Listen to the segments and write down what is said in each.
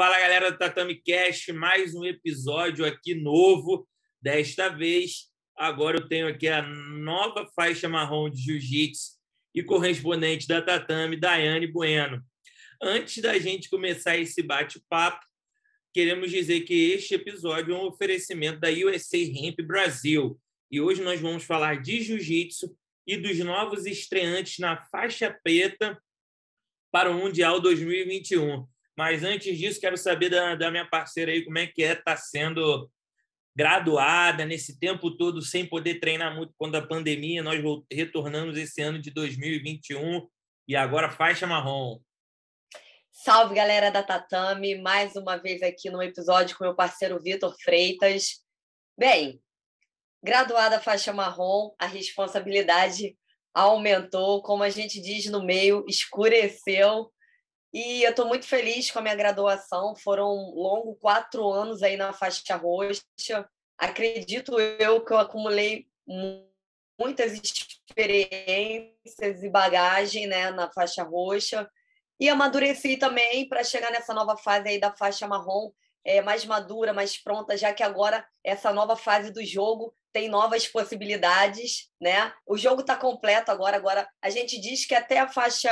Fala, galera do Tatame Cast, mais um episódio aqui novo. Desta vez, agora eu tenho aqui a nova faixa marrom de jiu-jitsu e correspondente da Tatame, Daiane Bueno. Antes da gente começar esse bate-papo, queremos dizer que este episódio é um oferecimento da USA Hemp Brasil. E hoje nós vamos falar de jiu-jitsu e dos novos estreantes na faixa preta para o Mundial 2021. Mas antes disso, quero saber da minha parceira aí como é que está sendo graduada nesse tempo todo sem poder treinar muito quando a pandemia. Nós retornamos esse ano de 2021 e agora faixa marrom. Salve, galera da Tatame, mais uma vez aqui no episódio com meu parceiro Vitor Freitas. Bem, graduada faixa marrom, a responsabilidade aumentou, como a gente diz no meio, escureceu. E eu estou muito feliz com a minha graduação. Foram longos 4 anos aí na faixa roxa. Acredito eu que eu acumulei muitas experiências e bagagem, né, na faixa roxa. E amadureci também para chegar nessa nova fase aí da faixa marrom, mais madura, mais pronta, já que agora essa nova fase do jogo tem novas possibilidades, né? O jogo está completo agora a gente diz que até a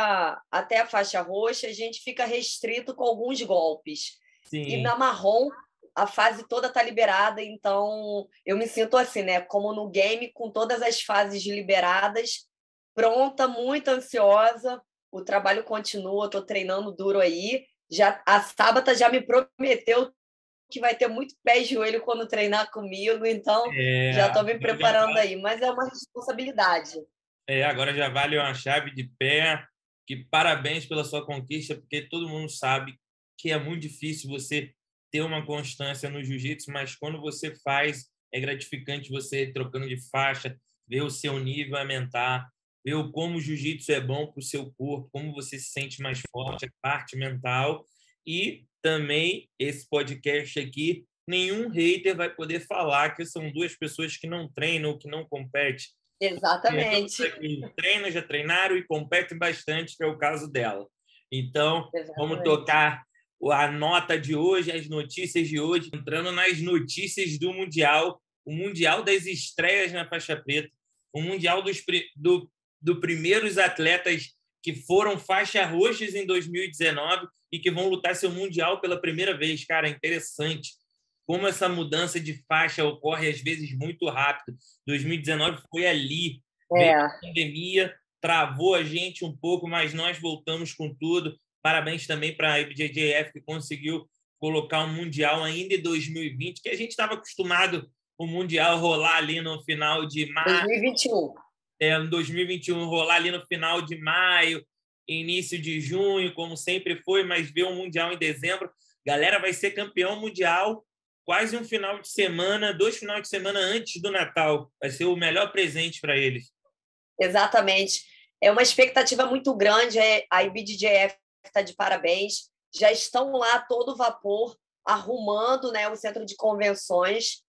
faixa roxa a gente fica restrito com alguns golpes. Sim. E na marrom a fase toda está liberada, então eu me sinto assim, né? Como no game, com todas as fases liberadas, pronta, muito ansiosa. O trabalho continua, estou treinando duro aí. A Sábata já me prometeu que vai ter muito pé e joelho quando treinar comigo, então já estou me preparando aí. Mas é uma responsabilidade. Agora já vale uma chave de pé. Que parabéns pela sua conquista, porque todo mundo sabe que é muito difícil você ter uma constância no jiu-jitsu, mas quando você faz, é gratificante você trocando de faixa, ver o seu nível aumentar, ver como o jiu-jitsu é bom para o seu corpo, como você se sente mais forte, a parte mental. E também esse podcast aqui, nenhum hater vai poder falar que são duas pessoas que não treinam ou que não competem. Exatamente. Treinam, já treinaram e competem bastante, que é o caso dela. Então, Exatamente. Vamos tocar a nota de hoje, as notícias de hoje, entrando nas notícias do Mundial, o Mundial das estreias na faixa preta, o Mundial dos primeiros atletas que foram faixa roxas em 2019 e que vão lutar seu Mundial pela primeira vez. Cara, é interessante como essa mudança de faixa ocorre às vezes muito rápido. 2019 foi ali, veio a pandemia, travou a gente um pouco, mas nós voltamos com tudo. Parabéns também para a IBJJF, que conseguiu colocar um Mundial ainda em 2020, que a gente estava acostumado o Mundial rolar ali no final de maio. 2021. Em 2021 rolar ali no final de maio, início de junho, como sempre foi, mas ver um Mundial em dezembro. Galera vai ser campeão mundial quase um final de semana, 2 finais de semana antes do Natal. Vai ser o melhor presente para eles. Exatamente. É uma expectativa muito grande. A IBJJF está de parabéns. Já estão lá a todo vapor, arrumando, né, o centro de convenções.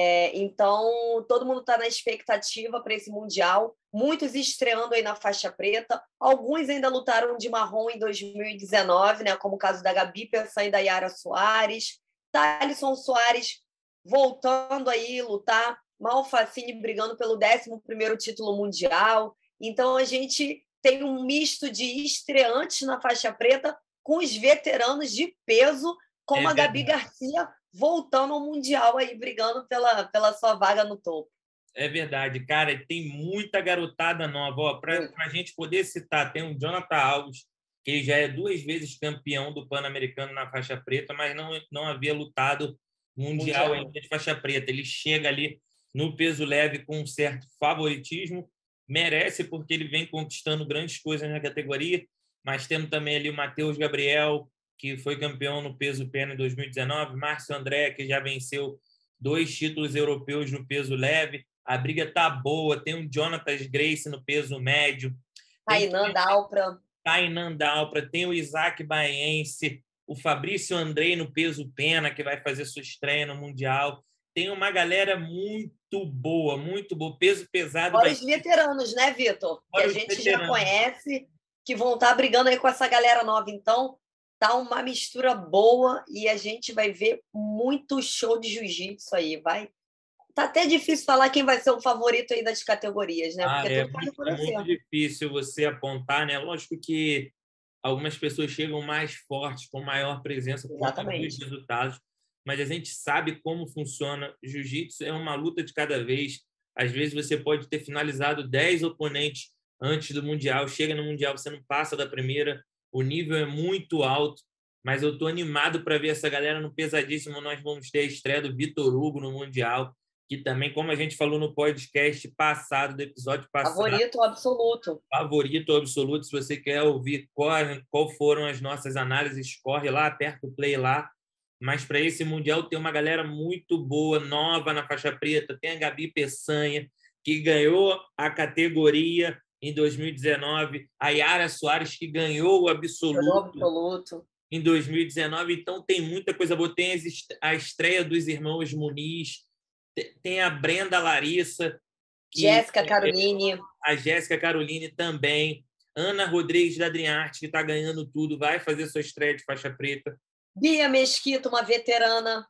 Então, todo mundo está na expectativa para esse Mundial. Muitos estreando aí na faixa preta. Alguns ainda lutaram de marrom em 2019, né, como o caso da Gabi Pessan e da Yara Soares. Thalisson Soares voltando aí a lutar. Malfacine brigando pelo 11º título mundial. Então, a gente tem um misto de estreantes na faixa preta com os veteranos de peso, como a Gabi Garcia voltando ao Mundial aí, brigando pela sua vaga no topo. É verdade, cara. Tem muita garotada nova. Para a gente poder citar, tem o Jonathan Alves, que ele já é 2 vezes campeão do Pan-Americano na faixa preta, mas não havia lutado mundial ainda de faixa preta. Ele chega ali no peso leve com um certo favoritismo, merece porque ele vem conquistando grandes coisas na categoria, mas temos também ali o Matheus Gabriel, que foi campeão no peso pena em 2019, Márcio André, que já venceu 2 títulos europeus no peso leve. A briga tá boa, tem o Jonathan Grace no peso médio, Tainan Dalpra, tem o Isaac Baense, o Fabrício Andrei no peso pena, que vai fazer sua estreia no Mundial. Tem uma galera muito boa. Peso pesado. Fora os veteranos, né, Vitor? Que a gente já conhece, que vão estar brigando aí com essa galera nova. Então, tá uma mistura boa e a gente vai ver muito show de jiu-jitsu aí. Tá até difícil falar quem vai ser o favorito aí das categorias, né? Porque É tudo pode muito acontecer. difícil você apontar, né? Lógico que algumas pessoas chegam mais fortes, com maior presença por conta dos Exatamente. resultados, mas a gente sabe como funciona. Jiu-jitsu é uma luta de cada vez. Às vezes você pode ter finalizado 10 oponentes antes do Mundial, chega no Mundial, você não passa da primeira, o nível é muito alto, mas eu estou animado para ver essa galera no pesadíssimo. Nós vamos ter a estreia do Vitor Hugo no Mundial, que também, como a gente falou no podcast passado, do episódio passado, Favorito absoluto. favorito absoluto. Se você quer ouvir qual foram as nossas análises, corre lá, aperta o play lá. Mas para esse Mundial tem uma galera muito boa, nova na faixa preta. Tem a Gabi Peçanha, que ganhou a categoria em 2019. A Yara Soares, que ganhou o absoluto Absoluto. em 2019. Então tem muita coisa boa. Tem a estreia dos irmãos Muniz, tem a Brenda Larissa, que Jéssica Caroline. a Jéssica Caroline também, Ana Rodrigues da Adriarte, que está ganhando tudo, vai fazer sua estreia de faixa preta. Bia Mesquita, uma veterana.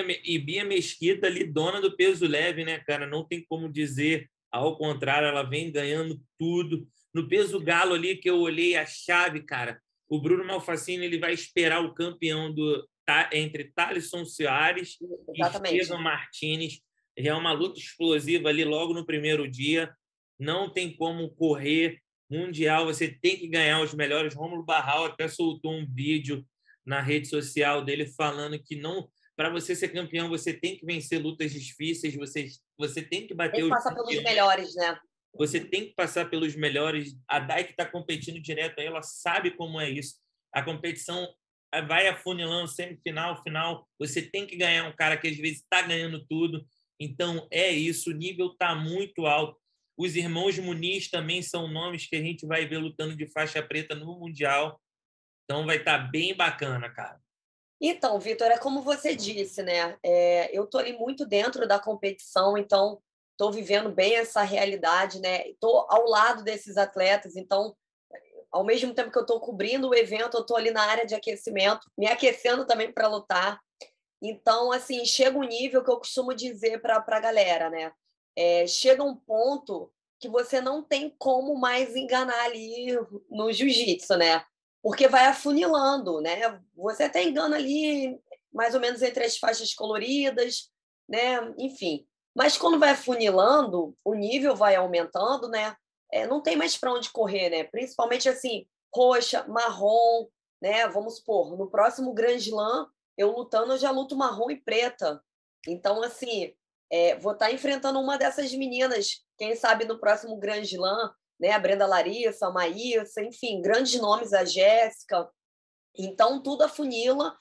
Bia Mesquita ali, dona do peso leve, né, cara? Não tem como dizer ao contrário, ela vem ganhando tudo. No peso galo ali, que eu olhei a chave, cara, o Bruno Malfacine ele vai esperar o campeão entre Thalisson Soares e Exatamente. Estevam Martínez. Já é uma luta explosiva ali logo no primeiro dia. Não tem como correr. Mundial, você tem que ganhar os melhores. Rômulo Barral até soltou um vídeo na rede social dele falando que não, para você ser campeão, você tem que vencer lutas difíceis, você tem que bater Tem que os passar pelos campeões, melhores, né? você tem que passar pelos melhores. A Dai que está competindo direto aí, ela sabe como é isso. A competição vai afunilando, semifinal, final. Você tem que ganhar um cara que às vezes está ganhando tudo. Então é isso, o nível está muito alto. Os irmãos Muniz também são nomes que a gente vai ver lutando de faixa preta no Mundial. Então vai estar bem bacana, cara. Então, Vitor, é como você disse, né? Eu estou ali muito dentro da competição, então estou vivendo bem essa realidade, né? Estou ao lado desses atletas, então, ao mesmo tempo que eu estou cobrindo o evento, eu estou ali na área de aquecimento, me aquecendo também para lutar. Então, assim, chega um nível que eu costumo dizer para a galera, né? Chega um ponto que você não tem como mais enganar ali no jiu-jitsu, né? Porque vai afunilando, né? Você até engana ali mais ou menos entre as faixas coloridas, né? Enfim. Mas quando vai afunilando, o nível vai aumentando, né? Não tem mais para onde correr, né? Principalmente assim, roxa, marrom, né? Vamos supor, no próximo Grand Slam, eu lutando, eu já luto marrom e preta. Então, assim, vou estar enfrentando uma dessas meninas, quem sabe no próximo Grand Slam, né? A Brenda Larissa, a Maíssa, enfim, grandes nomes, a Jéssica. Então, tudo afunila.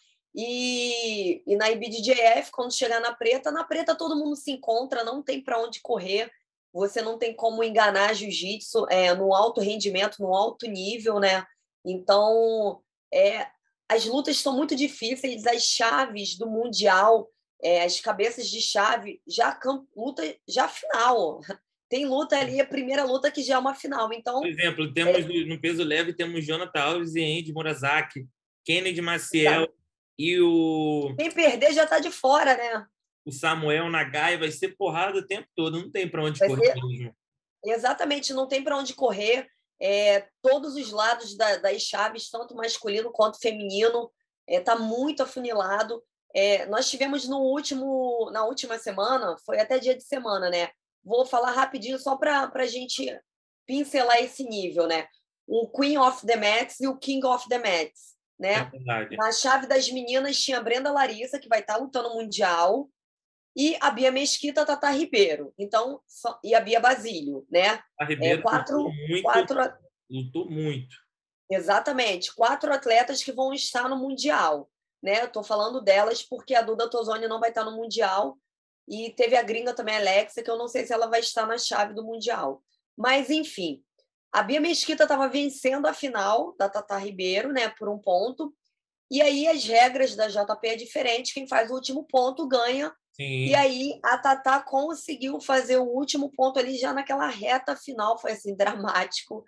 E na IBJJF, quando chegar na preta todo mundo se encontra, não tem para onde correr. Você não tem como enganar jiu-jitsu no alto rendimento, no alto nível, né? Então, as lutas são muito difíceis, as chaves do Mundial, as cabeças de chave, luta já final. Tem luta ali, a primeira luta que já é uma final. Então, Por exemplo, temos no peso leve, temos Jonathan Alves e Andy Morazaki, Kennedy Maciel e quem perder já está de fora, né? o Samuel Nagai. Vai ser porrada o tempo todo, não tem para onde Vai correr ser mesmo. Exatamente, não tem para onde correr. Todos os lados das chaves, tanto masculino quanto feminino, está muito afunilado. Nós tivemos na última semana, foi até dia de semana, né? Vou falar rapidinho só para a gente pincelar esse nível, né? O Queen of the Mats e o King of the Mats, É né? verdade. Na chave das meninas tinha a Brenda Larissa, que vai estar lutando mundial, e a Bia Mesquita, a Tata Ribeiro. Então, e a Bia Basílio, né? A Ribeiro Quatro, lutou muito. exatamente, 4 atletas que vão estar no Mundial. Né? Eu estou falando delas porque a Duda Tozoni não vai estar no Mundial e teve a gringa também, a Alexa, que eu não sei se ela vai estar na chave do Mundial. Mas, enfim, a Bia Mesquita estava vencendo a final da Tata Ribeiro, né, por um ponto, e aí as regras da JP é diferente, quem faz o último ponto ganha. Sim. E aí a Tatá conseguiu fazer o último ponto ali já naquela reta final, foi assim, dramático.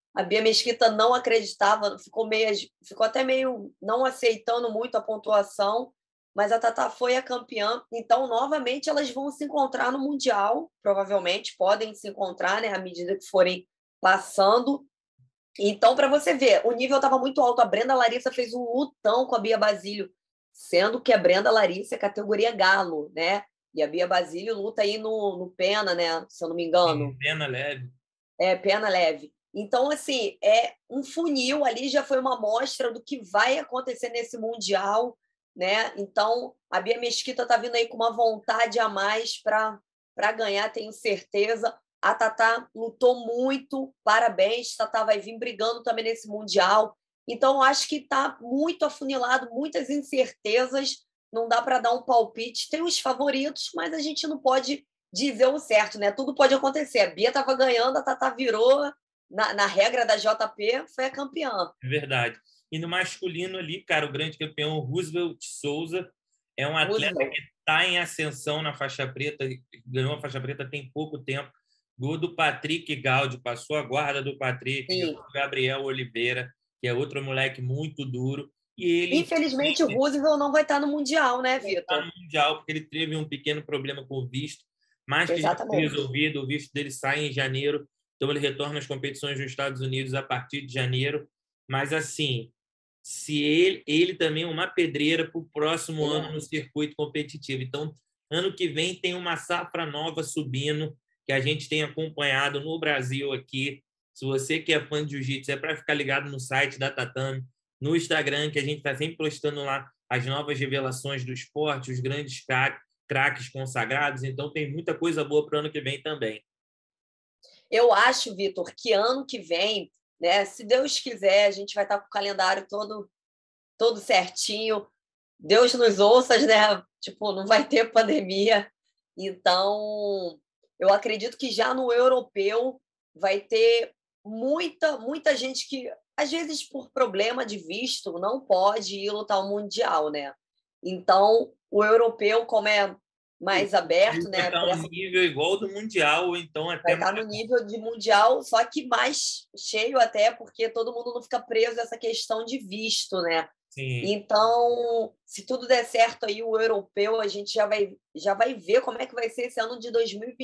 A Bia Mesquita não acreditava, ficou até meio não aceitando muito a pontuação, mas a Tatá foi a campeã. Então, novamente, elas vão se encontrar no Mundial, provavelmente, podem se encontrar, né, à medida que forem passando. Então, para você ver, o nível estava muito alto. A Brenda Larissa fez um lutão com a Bia Basílio, sendo que a Brenda Larissa é categoria galo, né? E a Bia Basílio luta aí no Pena, né? Se eu não me engano. Pena leve. Pena leve. Então, assim, é um funil ali, já foi uma amostra do que vai acontecer nesse Mundial, né? Então, a Bia Mesquita está vindo aí com uma vontade a mais para ganhar, tenho certeza. A Tatá lutou muito, parabéns. Tatá vai vir brigando também nesse Mundial. Então, acho que está muito afunilado, muitas incertezas. Não dá para dar um palpite. Tem os favoritos, mas a gente não pode dizer o certo, né? Tudo pode acontecer. A Bia estava ganhando, a Tatá virou. Na regra da JP, foi a campeã. É verdade. E no masculino ali, cara, o grande campeão Roosevelt Souza é um atleta que está em ascensão na faixa preta, ganhou a faixa preta tem pouco tempo. Gol do Patrick Gaudi, passou a guarda do Patrick, do Gabriel Oliveira, que é outro moleque muito duro. E ele, infelizmente, o Roosevelt não vai estar no Mundial, né, Vitor? Não vai estar no Mundial, porque ele teve um pequeno problema com o visto, mas que já foi resolvido, o visto dele sai em janeiro, então ele retorna às competições nos Estados Unidos a partir de janeiro. Mas, assim, se ele também é uma pedreira para o próximo ano no circuito competitivo. Então, ano que vem tem uma safra nova subindo, que a gente tem acompanhado no Brasil aqui. Se você que é fã de jiu-jitsu, é para ficar ligado no site da Tatame, no Instagram, que a gente está sempre postando lá as novas revelações do esporte, os grandes craques consagrados. Então, tem muita coisa boa para o ano que vem também. Eu acho, Vitor, que ano que vem, né, se Deus quiser, a gente vai estar com o calendário todo certinho. Deus nos ouça, né? Tipo, não vai ter pandemia. Então, eu acredito que já no europeu vai ter muita gente que, às vezes, por problema de visto, não pode ir lutar o Mundial, né? Então, o europeu, como é mais aberto, né? Vai estar no nível igual do Mundial, ou então até vai estar no nível de Mundial, só que mais cheio até, porque todo mundo não fica preso a essa questão de visto, né? Sim. Então, se tudo der certo aí, o europeu, a gente já vai ver como é que vai ser esse ano de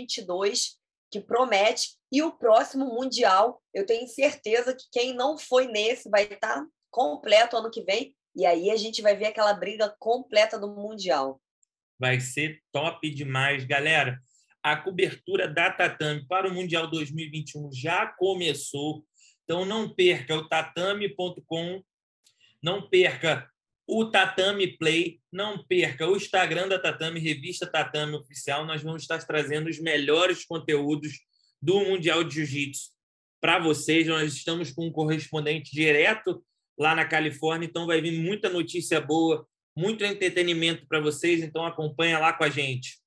2022, que promete. E o próximo Mundial, eu tenho certeza que quem não foi nesse vai estar completo ano que vem. E aí a gente vai ver aquela briga completa do Mundial. Vai ser top demais, galera. A cobertura da Tatame para o Mundial 2021 já começou. Então, não perca o tatame.com, não perca o Tatame Play, não perca o Instagram da Tatame, Revista Tatame Oficial. Nós vamos estar trazendo os melhores conteúdos do Mundial de Jiu-Jitsu para vocês. Nós estamos com um correspondente direto lá na Califórnia, então vai vir muita notícia boa, muito entretenimento para vocês, então acompanha lá com a gente.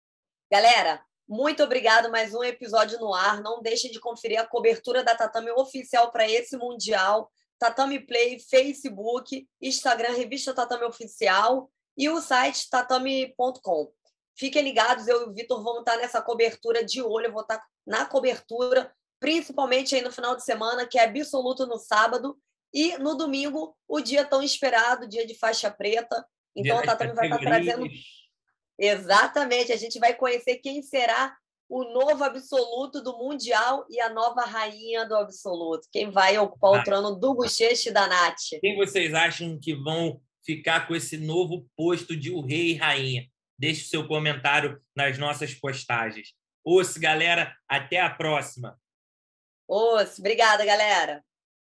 Galera, muito obrigado, mais um episódio no ar. Não deixem de conferir a cobertura da Tatame oficial para esse Mundial. Tatame Play, Facebook, Instagram, Revista Tatame Oficial e o site tatame.com. Fiquem ligados, eu e o Vitor vamos estar nessa cobertura de olho, eu vou estar na cobertura, principalmente aí no final de semana, que é absoluto no sábado, e no domingo, o dia tão esperado, dia de faixa preta. Então, a Tatame vai estar trazendo... Exatamente, a gente vai conhecer quem será o novo absoluto do Mundial e a nova rainha do absoluto. Quem vai ocupar o trono do Bochecha e da Nath. Quem vocês acham que vão ficar com esse novo posto de o rei e rainha? Deixe o seu comentário nas nossas postagens. Galera, até a próxima. Obrigada, galera.